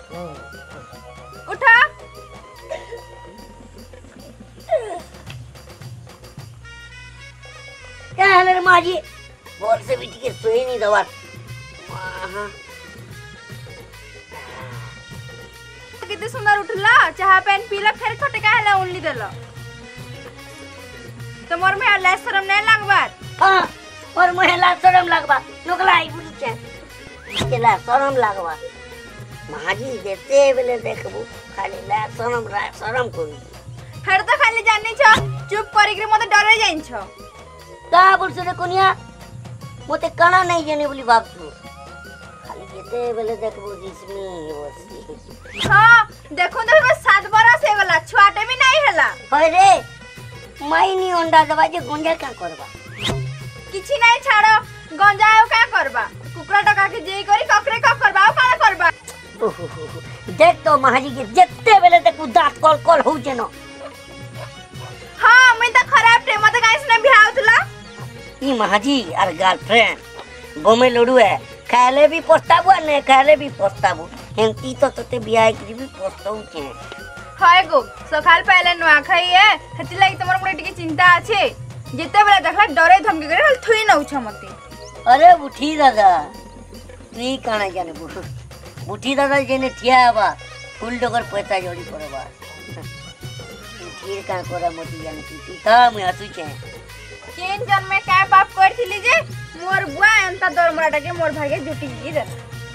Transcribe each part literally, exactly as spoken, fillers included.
उठा क्या है रे माँ जी बोल से भी ठीक सोई नहीं दवा कितने सुंदर उठला चाह पेन पीला फिर खटे का है उनली देलो तो मोर में लाज शरम नहीं लगबा हां और मोहे लाज शरम लगबा नोकला आई बुझी छे केला शरम लगबा माजी देते बेले देखबू खाली लाज शरम रा शरम कोई फिर तो खाली जानी छ चुप करी के मते डरे जाइन छ का बोल से कोनिया मते काना नहीं जाने बोली बाप तू खाली देते बेले देखबू जिसमी होसी हां देखो तो बस सात बरस हे गला छुआटे भी नहीं हला होय रे माइनी अंडा दबा जे गुंजा का करबा किछि नहीं छाड़ो गंजाओ का करबा कुकरा टका के जे करी ककरे का करबा का करबा देख तो महाजी के जत्ते बेले तक दांत कॉल कॉल हो जेनो हां मैं तो खराब टे मते गाइस ने बिहाउतला ई महाजी और गर्लफ्रेंड बोमे लडू है खाले भी पछताबो ने खाले भी पछताबो हेंती तो तते बियाह करी भी पछताऊ छे हाय गो सकाल पहले नुआ खाई है हति लागि तमर मोटे टिके चिंता आछे जेते बेला देखला डरे धमकी करे हल थुई नउ छ मते अरे उठी दादा तू काना जाने बुठू उठी दादा जेने ठिया बा फुल डगर पैसा जोड़ी परबा फिर का कोरा मोती जाने की का मैं हसु छे केन जन में का पाप करथिली जे मोर बुआ अंता दरमराटा के मोर भागे जुटी गी दे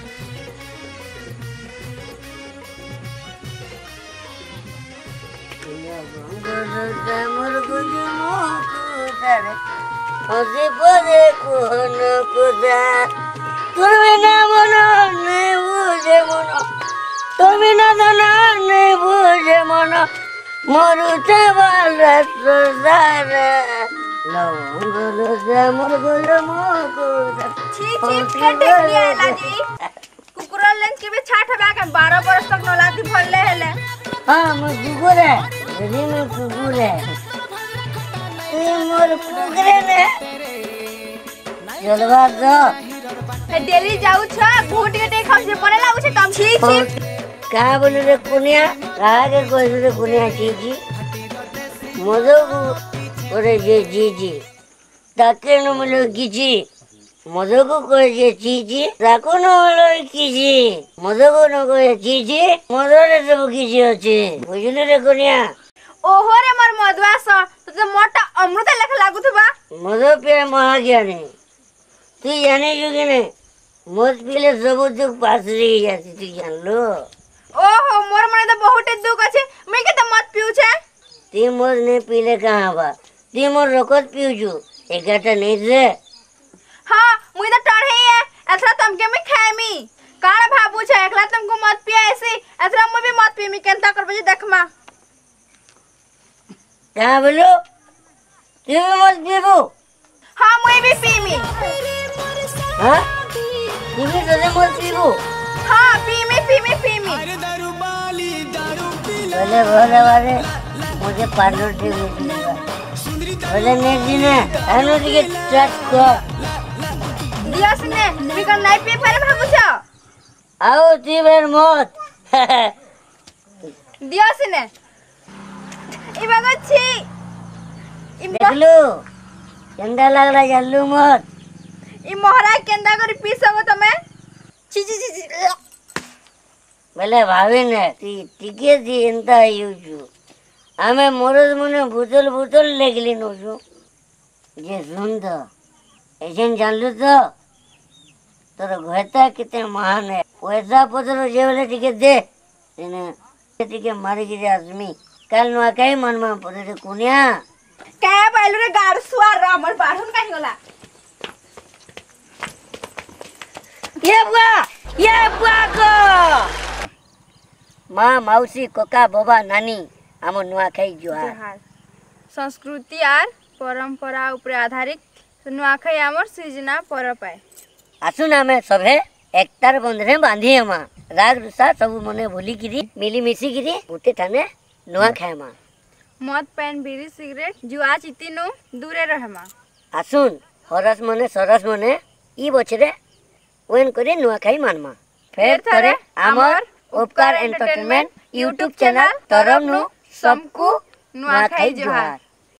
मोर गुजु मोकुदारे हजे बजे कोन कुदा तुरवे ना मनो ने बुझे मनो तुरवे ना दना ने बुझे मनो मोरुते वाला सुदारे लवंग लोजा मोर गुजु मोकुदा छी छी कटे लिया लाजी कुकुरा लेंस के भी छाठ बा के बारह बरस तक नलाती भरले हेले हां मो गुगुरे रे मो गुगुरे ए मोर गुगुरे ने जलवा दो हे डेली जाऊ छ घोटी के खाऊ से पने लागू छ तम छी छी का बोले रे कुनिया का के कोई रे कुनिया जी जी मजो ओरे जे जी जी ताके न मिलो कीजी मजो को कोई जे जी जी ताको न मिलो कीजी मजो को न कोई जी जी मजो रे सब कीजी अछि बुझले रे कुनिया ओहो रे मोर मधुआस तो मोटा अमृत लेख लागुथबा मजो पे महाज्ञानी तू जाने जो कि नहीं मत पीले सब दुख पास रही जाती तू जान लो ओहो मोर मने तो बहुत दुख अछि मैं के त मत पिउ छे ती मोर ने पीले कहां बा ती मोर रोकत पिउ छु एगाटा नहीं रे हां मुई तो टढ़े है एथरा तुमके में खाएमी काण भाबू छे एकला तुमको मत पिया ऐसी एथरा मु भी मत पीमी केनता करबे देखमा क्या बोलो तू मत पीबू हां मुई भी पीमी हां तू भी तो मत पीबू हां पीमी पीमी पीमी बोले बोले वाले मुझे पार्लर से मिलेगा बोले नहीं जी ने अनु के ट्रक को दियास ने बिकन नहीं पी पारे भाबू छ आओ ती बेर मत दियास ने ई बगत छी ई देखलू चंदा लग रहा जल्लू मत ई मोहरा केंदा कर पी सको तमे छी छी छी बोले भाभी ने ती टिके दी एंता यूजू हमें मोरद मने भूतल भूतल लेगली नोजू जे सुन तो एजन जान लू तो तोर घरता कितने महान है पैसा पत्र जे वाले टिके दे ने टिके मारी के आदमी कल नुआ कई मन में पड़े रे कुनिया का बाइलो रे गाड़ सुआर हमर बाढ़न काहे होला ये बुआ ये बुआ को माँ मौसी कोका बाबा नानी हम नुआ खाई जोहार संस्कृति आर परंपरा ऊपर आधारित नुआखाई हमर सृजना परब है आसुन हमें सबे एकतार बंधने बांधी हमा राग रुसा सब मने भूली गिरी मिली मिसी गिरी उठे थाने नुआ खाए मा मद पेन बीड़ी सिगरेट जुआ चिती नु दूरे रहमा आसुन हरस मने सरस मने ई बछरे ओन करे नुआ खाई मानमा फेर थरे आमर उपकार एंटरटेनमेंट यूट्यूब चैनल तरफ नु सबको नुआखाई जोहार।